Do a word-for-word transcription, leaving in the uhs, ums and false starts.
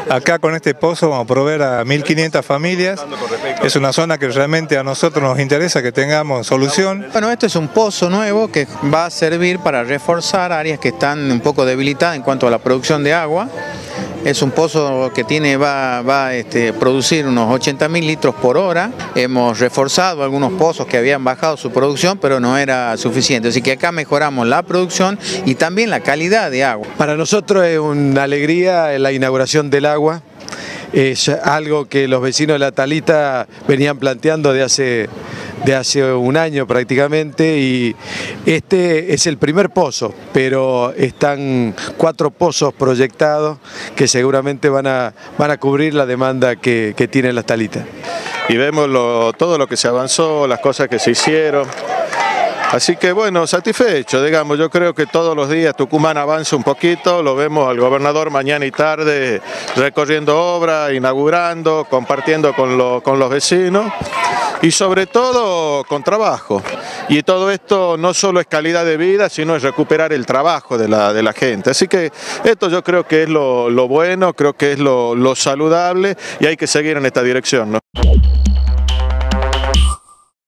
Acá con este pozo vamos a proveer a mil quinientas familias. Es una zona que realmente a nosotros nos interesa que tengamos solución. Bueno, esto es un pozo nuevo que va a servir para reforzar áreas que están un poco debilitadas en cuanto a la producción de agua. Es un pozo que tiene, va, va a este, producir unos ochenta mil litros por hora. Hemos reforzado algunos pozos que habían bajado su producción, pero no era suficiente. Así que acá mejoramos la producción y también la calidad de agua. Para nosotros es una alegría la inauguración del agua. Es algo que los vecinos de La Talita venían planteando de hace, de hace un año prácticamente, y este es el primer pozo, pero están cuatro pozos proyectados que seguramente van a, van a cubrir la demanda que, que tiene La Talita. Y vemos lo, todo lo que se avanzó, las cosas que se hicieron. Así que bueno, satisfecho, digamos, yo creo que todos los días Tucumán avanza un poquito, lo vemos al gobernador mañana y tarde recorriendo obras, inaugurando, compartiendo con, lo, con los vecinos y sobre todo con trabajo. Y todo esto no solo es calidad de vida, sino es recuperar el trabajo de la, de la gente. Así que esto yo creo que es lo, lo bueno, creo que es lo, lo saludable y hay que seguir en esta dirección, ¿no?